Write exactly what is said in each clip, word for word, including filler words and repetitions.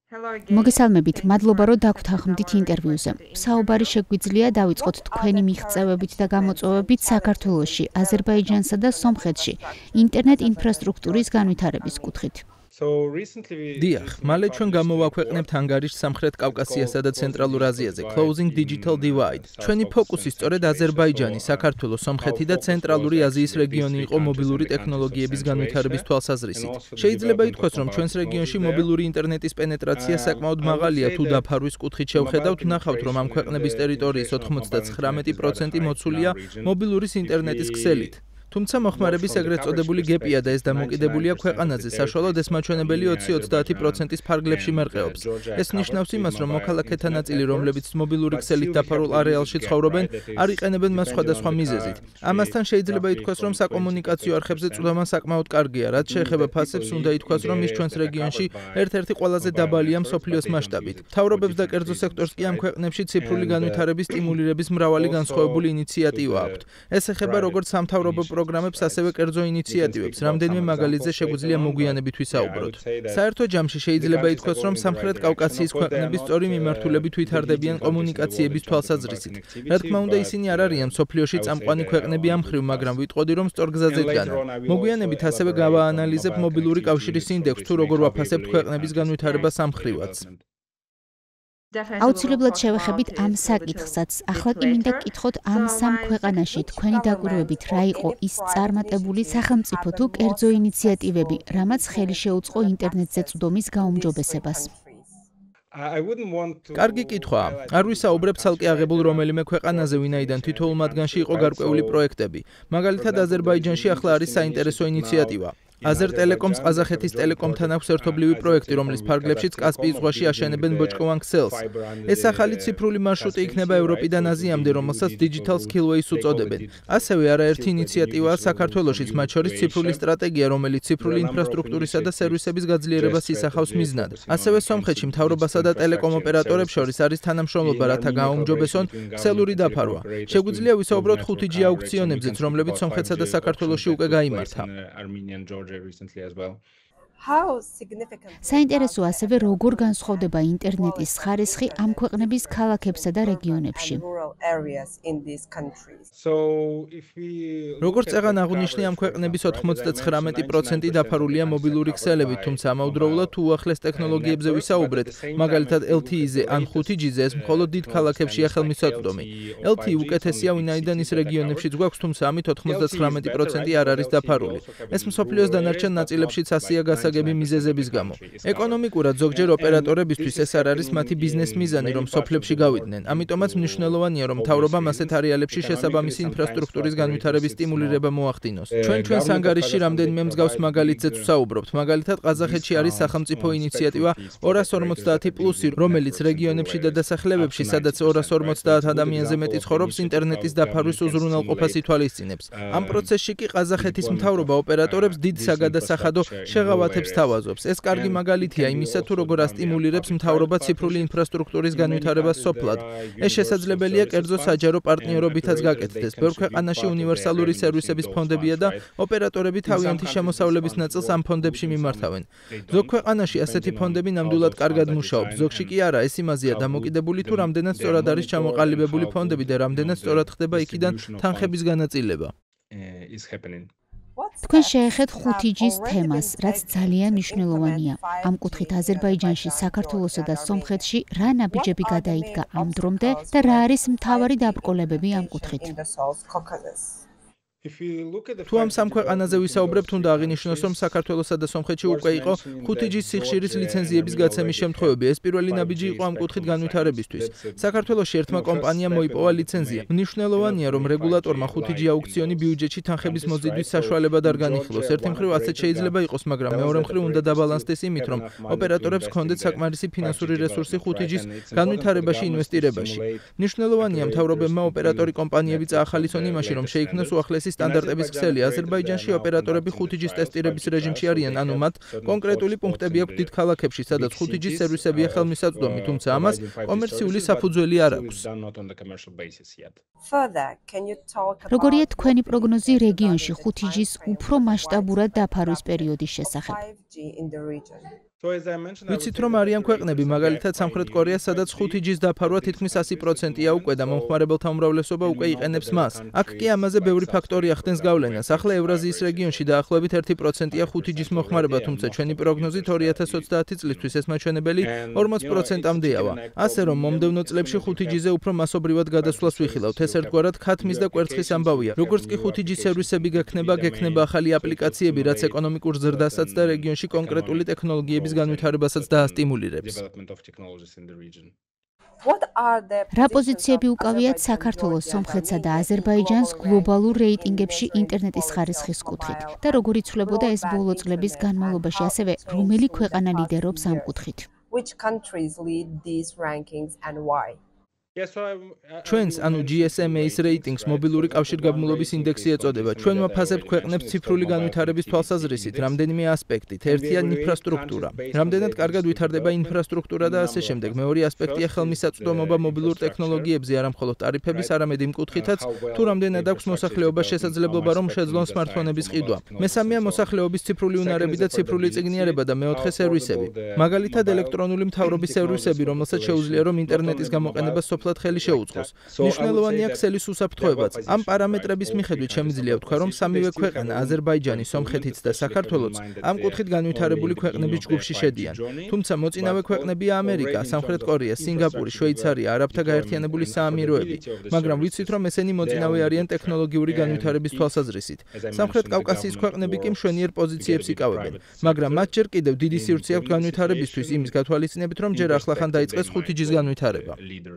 მოგესალმებით, მადლობა რომ დაგვთანხმდით ინტერვიუზე. საუბარი შეგვიძლია დავიწყოთ თქვენი მიღწევებით და გამოწვევებით საქართველოში, აზერბაიჯანსა და სომხეთში ინტერნეტ ინფრასტრუქტურის განვითარების კუთხით. დიახ, მალე ჩვენ გამოვაქვეყნებთ ანგარიშს სამხრეთ კავკასიასა და ცენტრალურ აზიაზე Closing Digital Divide. ჩვენი ფოკუსი სწორედ აზერბაიჯანი, საქართველო, სომხეთი და ცენტრალური აზიის რეგიონი იყო მობილური ტექნოლოგიების განვითარების თვალსაზრისით. შეიძლება ითქვას, რომ ჩვენს რეგიონში მობილური ინტერნეტის პენეტრაცია საკმაოდ მაღალია თუ დაფარვის კუთხით შევხედავთ, ნახავთ, რომ ამ ქვეყნების ტერიტორიის ოცდაათი პროცენტი მოცულია მობილურის ინტერნეტის ქსელით. თუმცა მოხმარების ეგრეთ წოდებული გეპია და ეს დამოკიდებულია ქვეყანაზე, საშუალოდ ეს მაჩვენებელი ოცი-ოცდაათი პროცენტის ფარგლებში მერყეობს. ეს ნიშნავს იმას, რომ მოქალაქეთა ნაწილი, რომლებიც მობილური ქსელით დაფარულ არეალში ცხოვრობენ, არ იყენებენ მას სხვადასხვა მიზეზით. ამასთან შეიძლება ითქვას, რომ საკომუნიკაციო არხებზე წვდომა საკმაოდ კარგია, რაც შეეხება ფასებს, უნდა ითქვას, რომ ის ჩვენს რეგიონში ერთ-ერთი ყველაზე დაბალია მსოფლიოს მასშტაბით. მთავრობებს და კერძო სექტორს კი ამ ქვეყნებში ციფრული განვითარების სტიმულირების მრავალი განსხვავებული ინიციატივა აქვთ. ეს ეხება როგორც სამთავრობო პროგრამებს, ასევე კერძო ინიციატივებს, რამდენიმე მაგალითზე შეგვიძლია მოგვიანებით ვისაუბროთ. საერთო ჯამში შეიძლება ითქვას, რომ სამხრეთ კავკასიის ქვეყნები სწორი მიმართულებით ვითარდებიან კომუნიკაციების თვალსაზრისით. რა თქმა უნდა, ისინი არ არიან მსოფლიოში წამყვანი ქვეყნები ამ მხრივ, მაგრამ ვიტყოდი, რომ სწორ გზაზე დგანან. მოგვიანებით ასევე გავაანალიზებ მობილური კავშირის ინდექსს, თუ როგორ ვაფასებთ ქვეყნების განვითარებას ამ მხრივაც. აუცილებლად შევეხებით ამ საკითხსაც. ახლა კი მინდა გკითხოთ ამ სამ ქვეყანაში თქვენი დაკვირვებით რა იყო ის წარმატებული სახელმწიფო თუ კერძო ინიციატივები, რამაც ხელი შეუწყო ინტერნეტზე წვდომის გაუმჯობესებას. კარგი კითხვაა. არ ვისაუბრებ ცალკე აღებულ რომელიმე ქვეყანაზე, ვინაიდან თითოეულ მათგანში იყო გარკვეული პროექტები. მაგალითად, აზერბაიჯანში ახლა არის საინტერესო ინიციატივა. აზერტელეკომს ყაზახეთის ტელეკომთან აქვს ერთობლივი პროექტი, რომლის ფარგლებშიც კასპიის ზღვაში აშენებენ ბოჭკოვან ქსელს. ეს ახალი ციფრული მარშრუტი იქნება ევროპიდან აზიამდე, რომელსაც Digital Skillways უწოდებენ. ასევე არაერთი ინიციატივაა საქართველოშიც, მათ შორის ციფრული სტრატეგია, რომელიც ციფრული ინფრასტრუქტურისა და სერვისების გაძლიერებას ისახავს მიზნად. ასევე სომხეთში მთავრობასა და ტელეკომ ოპერატორებს შორის არის თანამშრომლობა, რათა გააუმჯობესონ ქსელური დაფარვა. შეგვიძლია ვისაუბროთ ხუთი ჯი აუქციონებზეც, რომლებიც სომხეთსა და საქართველოში უკვე გაიმართა. საინტერესოა ასევე როგორ განსხვავდება ინტერნეტის ხარისხი ამ ქვეყნების ქალაქებსა და რეგიონებში. როგორც წეგან აღვნიშნე, ამ ქვეყნების ოთხმოცდათხრამეტი პროცენტი დაფარულია მობილური ქსელებით, თუმცა ამავდროულად თუ უახლეს ტექნოლოგიებზე ვისაუბრეთ, მაგალითად ელ თი ი-ზე ან ხუთი ჯი-ზე, ეს მხოლოდ დიდ ქალაქებშია ხელმისაწვდომი. ელ თი ი უკეთესია, ვინაიდან ის რეგიონებშიც გვაქვს, თუმცა ამით ოთხმოცდათხრამეტი პროცენტი არ არის დაფარული. ეს მსოფლიოს დანარჩენ ნაწილებშიც ასია გასაგები მიზეზების გამო. ეკონომიკურად ზოგჯერ ოპერატორებისთვის ეს არ არის მათი ბიზნეს მიზანი, რომ სოფლებში გავიდნენ. ამიტომაც მნიშვნელოვანია, რომ მთავრობამ ასეთ არეალებში შესაბამისი ინფრასტრუქტურის განვითარების სტიმულირება მოახდინოს. ჩვენ ჩვენს ანგარიშში რამდენიმე მსგავს მაგალითზეც ვსაუბრობთ. მაგალითად, ყაზახეთში არის სახელმწიფო ინიციატივა ორას ორმოცდაათი პლუსი, რომელიც რეგიონებში და დასახლებებში, სადაც ორას ორმოცდაათ ადამიანზე მეტი ცხოვრობს, ინტერნეტის დაფარვის უზრუნველყოფას ითვალისწინებს. ამ პროცესში კი ყაზახეთის მთავრობა ოპერატორებს დიდ საგადასახადო შეღავათებს თავაზობს. ეს კარგი მაგალითია იმისა, თუ როგორ ასტიმულირებს მთავრობა ციფრული ინფრასტრუქტურის განვითარებას სოფლად. ეს შესაძლებელია კერძო საჯარო პარტნიორობითაც გაკეთდეს. ბევრ ქვეყანაში უნივერსალური სერვისების ფონდებია და ოპერატორები თავიანთი შემოსავლების ნაწილს ამ ფონდებში მიმართავენ. ზოგ ქვეყანაში ასეთი ფონდები ნამდვილად კარგად მუშაობს, ზოგში კი არა. ეს იმაზეა დამოკიდებული, თუ რამდენად სწორად არის ჩამოყალიბებული ფონდები და რამდენად სწორად ხდება იქიდან თანხების განაწილება. თქვენ შეეხეთ ხუთი ჯის თემას, რაც ძალიან მნიშვნელოვანია. ამ კუთხით აზერბაიჯანში, საქართველოსა და სომხეთში რა ნაბიჯები გადაიდგა ამ დრომდე და რა არის მთავარი დაბრკოლებები ამ კუთხით? თუ ამ სამ ქვეყანაზე ვისაუბრებთ, უნდა აღინიშნოს, რომ საქართველოსა და სომხეთში უკვე იყო ხუთი ჯის სიხშირის ლიცენზიების გაცემის შემთხვევები. ეს პირველი ნაბიჯი იყო ამ კუთხით განვითარებისთვის. საქართველოში ერთმა კომპანიამ მოიპოვა ლიცენზია. მნიშვნელოვანია, რომ რეგულატორმა ხუთი ჯი აუქციონი ბიუჯეტში თანხების მოზიდვის საშუალებად არ განიხილოს. ერთი მხრივ ასეც შეიძლება იყოს, მაგრამ მეორე მხრივ უნდა დაბალანსდეს იმით, რომ ოპერატორებს ჰქონდეთ საკმარისი ფინანსური რესურსი ხუთი ჯის განვითარებაში ინვესტირებაში. მნიშვნელოვანია მთავრობებმა ოპერატორი კომპანიები წაახალისონ იმაში, რომ შეიქმნოს უახლესი სტანდარტების ქსელი. აზერბაიჯანში ოპერატორები ხუთი ჯის ტესტირების რეჟიმში არიან, ანუ მათ კონკრეტული პუნქტები აქვთ დიდ ქალაქებში, სადაც ხუთი ჯის სერვისებია ხელმისაწვდომი, თუმცა ამას კომერციული საფუძველი არ აქვს. როგორია თქვენი პროგნოზი რეგიონში ხუთი ჯის უფრო მასშტაბურად დაფარვის პერიოდის შესახებ? ვიცით რომ არიან ქვეყნები, მაგალითად სამხრეთ კორეა, სადაც ხუთი ჯის დაფარვა თითქმის ასი პროცენტია უკვე და მომხმარებელთა უმრავლესობა უკვე იყენებს მას. აქ კი ამაზე ბევრი ფაქტორი ახდენს გავლენას. ახლა ევრაზიის რეგიონში დაახლოებით ერთი პროცენტია ხუთი ჯის მოხმარება, თუმცა ჩვენი პროგნოზით ორი ათას ოცდაათი წლისთვის ეს მაჩვენებელი ორმოც პროცენტამდეავა. ასე რომ მომდევნო წლებში ხუთი ჯიზე უფრო მასობრივად გადასვლას ვიხილავთ. ეს ერთგვარად ქათმის და კვერცხის ამბავია. როგორც კი ხუთი ჯის სერვისები გექნება, გექნება ახალი აპლიკაციები, რაც ეკონომიკურ ზრდასაც და რეგიონში კონკრეტული ტექნოლოგიების განვითარებასაც დაასტიმულირებს. რა პოზიციები უკავიათ საქართველოს, სომხეთსა და აზერბაიჯანს გლობალურ რეიტინგებში ინტერნეტის ხარისხის კუთხით და როგორ იცვლებოდა ეს ბოლო წლების განმავლობაში, ასევე რომელი ქვეყანა ლიდერობს ამ კუთხით? ჩვენს, ანუ ჯი ეს ემ ეის რეიტინგს მობილური კავშირგაბმულობის ინდექსი ეწოდება. ჩვენ ვაფასებთ ქვეყნებს ციფრული განვითარების თვალსაზრისით რამდენიმე ასპექტით. ერთია ინფრასტრუქტურა. რამდენად კარგად ვითარდება ინფრასტრუქტურა და ასე შემდეგ. მეორე ასპექტია ხელმისაწვდომობა მობილურ ტექნოლოგიებზე, არა მხოლოდ ტარიფების, არამედ იმ კუთხითაც, თუ რამდენად აქვს მოსახლეობას შესაძლებლობა რომ შეძლონ smartphone-ების ყიდვა. მესამეა მოსახლეობის ციფრული უნარები და ციფრული წიგნიერება და მეოთხე სერვისები. მაგალითად ელექტრონული მთავრობის სერვისები, რომელსაც შეუძლია რომ ინტერნეტის გამოყენება სოფლად ხელი შეუწყოს. მნიშვნელოვანია ქსელის უსაფრთხოებაც. ამ პარამეტრების მიხედვით შემიძლია ვთქვა, რომ სამივე ქვეყანა, აზერბაიჯანი, სომხეთიც და საქართველოც ამ კუთხით განვითარებული ქვეყნების ჯგუფში შედიან. თუმცა მოწინავე ქვეყნებია ამერიკა, სამხრეთ კორეა, სინგაპური, შვეიცარია, არაბთა გაერთიანებული საამიროები, მაგრამ ვიცით რომ ესენი მოწინავე არიან ტექნოლოგიური განვითარების თვალსაზრისით. სამხრეთ კავკასიის ქვეყნები კი მშვენიერ პოზიციებს იკავებენ, მაგრამ მათ ჯერ კიდევ დიდი სივრცე აქვთ განვითარებისთვის, იმის გათვალისწინებით რომ ჯერ ახლახან დაიწყეს ხუთი ჯის განვითარება.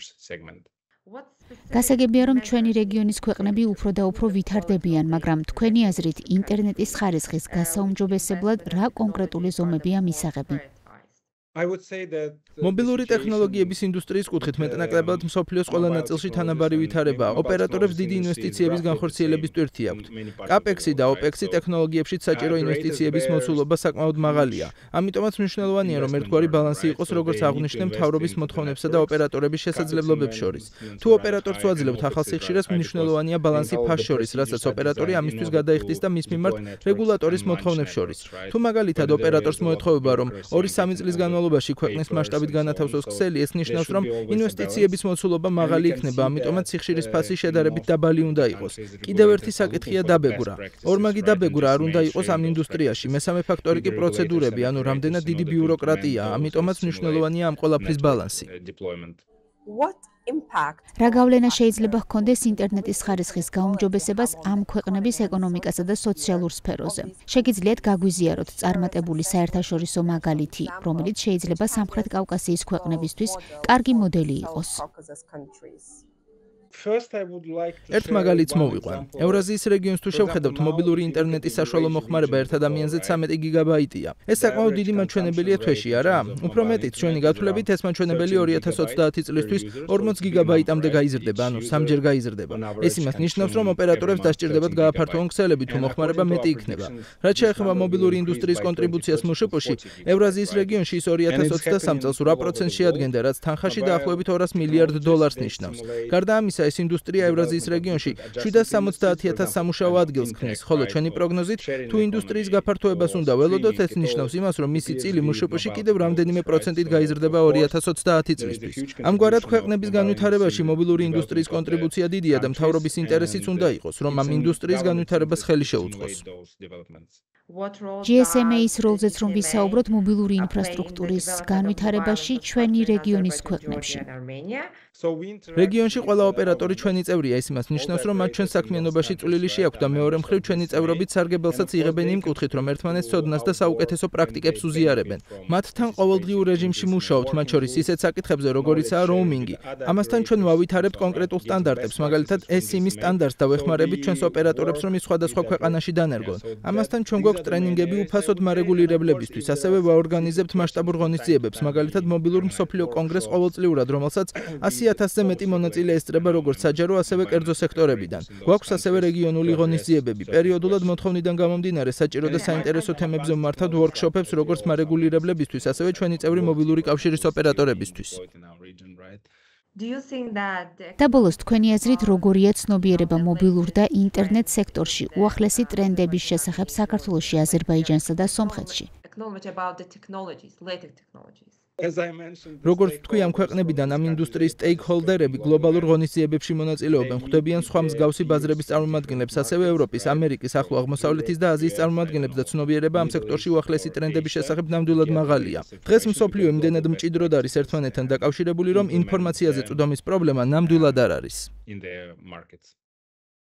გასაგებია რომ ჩვენი რეგიონის ქვეყნები უფრო და უფრო ვითარდებიან, მაგრამ თქვენი აზრით ინტერნეტის ხარისხის გასაუმჯობესებლად რა კონკრეტული ზომებია მისაღები? მობილური ტექნოლოგიების ინდუსტრიის კუთხით მეტნაკლებად მსოფლიოს ყველა ნაწილში თანაბარი ვითარებაა. ოპერატორებს დიდი ინვესტიციების განხორციელების ტვირთი აქვთ. კაპექსი და ოპექსი ტექნოლოგიებშიც საჭირო ინვესტიციების მოცულობა საკმაოდ მაღალია. ამიტომაც მნიშვნელოვანია რომ ერთგვარი ბალანსი იყოს როგორც აღვნიშნე მთავრობის მოთხოვნებსა და ოპერატორების შესაძლებლობებს შორის. თუ ოპერატორს ვაძლევთ ახალ სიხშირეს, მნიშვნელოვანია ბალანსი ფასს შორის, რასაც ოპერატორი ამისთვის გადაიხდის და მის მიმართ რეგულატორის მოთხოვნებს შორის. თუ მაგალითად ოპერატორს მოეთხოვება რომ ორი სამი წლის განმავლობაში ქვეყნის მასშტაბით განათავსოს ქსელი, ეს ნიშნავს რომ ინვესტიციების მოცულობა მაღალი იქნება, ამიტომაც სიხშირის ფასი შედარებით დაბალი უნდა იყოს. კიდევ ერთი საკითხია დაბეგვრა. ორმაგი დაბეგვრა არ უნდა იყოს ამ ინდუსტრიაში. მესამე ფაქტორი კი პროცედურები, ანუ რამდენად დიდი ბიუროკრატია, ამიტომაც მნიშვნელოვანია ამ ყველაფრის ბალანსი. რა გავლენა შეიძლება ჰქონდეს ინტერნეტის ხარისხის გაუმჯობესებას ამ ქვეყნების ეკონომიკასა და სოციალურ სფეროზე? შეგიძლიათ გაგვიზიაროთ წარმატებული საერთაშორისო მაგალითი, რომელიც შეიძლება სამხრეთ კავკასიის ქვეყნებისთვის კარგი მოდელი იყოს? ერთ მაგალითს მოვიყვან. ევრაზიის რეგიონს თუ შევხედავთ, მობილური ინტერნეტის საშუალო მოხმარება ერთ ადამიანზე ცამეტი გიგაბაიტია. ეს საკმაოდ დიდი მაჩვენებელია თვეში, არა? უფრო მეტიც, ჩვენი გათვლებით ეს მაჩვენებელი ორი ათას ოცდაათი წლისთვის ორმოც გიგაბაიტამდე გაიზრდება, ანუ სამჯერ გაიზრდება. ეს იმას ნიშნავს, რომ ოპერატორებს დასჭირდებათ გააფართოვონ ქსელები, თუ მოხმარება მეტი იქნება. რაც შეეხება მობილური ინდუსტრიის კონტრიბუციას მშპ-ში, ევრაზიის რეგიონში ის ორი ათას ოცდასამ წელს რვა პროცენტს შეადგენდა, რაც თანხაში დაახლოებით ორას მილიარდ დოლარს ნიშნავს. გარდა ამისა, ეს ინდუსტრია ევრაზიის რეგიონში შვიდას სამოცდაათი ათას სამუშაო ადგილს ქმნის, ხოლო ჩვენი პროგნოზით, თუ ინდუსტრიის გაფართოებას უნდა ველოდოთ, ეს ნიშნავს იმას, რომ მისი წილი მშპ-ში კიდევ რამდენიმე პროცენტით გაიზრდება ორი ათას ოცდაათი წლისთვის. ამგვარად ქვეყნების განვითარებაში მობილური ინდუსტრიის კონტრიბუცია დიდია და მთავრობის ინტერესიც უნდა იყოს, რომ ამ ინდუსტრიის განვითარებას ხელი შეუწყოს. ჯი ეს ემ ეის როლზეც რომ ვისაუბროთ მობილური ინფრასტრუქტურის განვითარებაში ჩვენი რეგიონის ქვეყნებში. რეგიონში ყველა ოპერატორი ჩვენი წევრია, ეს იმას ნიშნავს, რომ მათ ჩვენ საქმიანობაში წვლილი შეაქვთ და მეორე მხრივ ჩვენი წევრობით სარგებელსაც იღებენ იმ კუთხით, რომ ერთმანეთს ცოდნას და საუკეთესო პრაქტიკებს უზიარებენ. მათთან ყოველდღიურ რეჟიმში მუშაობთ, მათ შორის ისეთ საკითხებზე, როგორიცაა როუმინგი. ამასთან ჩვენ ვავითარებთ კონკრეტულ სტანდარტებს, მაგალითად ეს სიმის სტანდარტს და ვეხმარებით ჩვენს ოპერატორებს, რომ ის სხვადასხვა ქვეყანაში დანერგონ. ამასთან ჩვენ გვაქვს ტრენინგები უფასოდ მარეგულირებლებისთვის, ასევე ვაორგანიზებთ მასშტაბურ ღონისძიებებს, მაგალითად მობილურ მსოფლიო კონგრესს ყოველწლიურად, რომელსაც ასი ათასზე მეტი მონაწილე ესწრება როგორც საჯარო, ასევე კერძო სექტორებიდან. გვაქვს ასევე რეგიონული ღონისძიებები. პერიოდულად მოთხოვნიდან გამომდინარე საჭირო და საინტერესო თემებზე ვმართავთ ვორქშოპებს როგორც მარეგულირებლებისთვის, ასევე ჩვენი წევრი მობილური კავშირის ოპერატორებისთვის. და ბოლოს თქვენი აზრით როგორია ცნობიერება მობილურ და ინტერნეტ სექტორში უახლესი ტრენდების შესახებ საქართველოში, აზერბაიჯანსა და სომხეთში? როგორც თქვი, ამ ქვეყნებიდან ამ ინდუსტრიის სტეიქჰოლდერები გლობალურ ღონისძიებებში მონაწილეობენ, ხვდებიან სხვა მსგავსი ბაზრების წარმომადგენლებს, ასევე ევროპის, ამერიკის, ახლო აღმოსავლეთის და აზიის წარმომადგენლებს და ცნობიერება ამ სექტორში უახლესი ტრენდების შესახებ ნამდვილად მაღალია. დღეს მსოფლიო იმდენად მჭიდროდ არის ერთმანეთთან დაკავშირებული, რომ ინფორმაციაზე წვდომის პრობლემა ნამდვილად არ არის.